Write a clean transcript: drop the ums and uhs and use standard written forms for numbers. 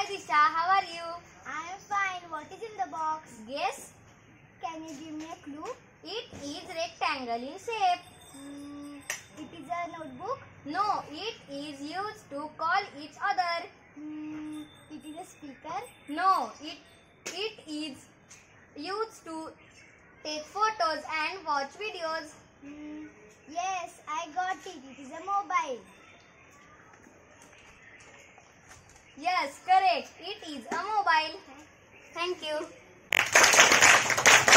Hi Disha, how are you? I am fine. What is in the box? Guess. Can you give me a clue? It is rectangle in shape. It is a notebook. No, it is used to call each other. It is a speaker. No, it is used to take photos and watch videos. Yes, I got it. It is a mobile. Yes, correct. It is a mobile. Thank you.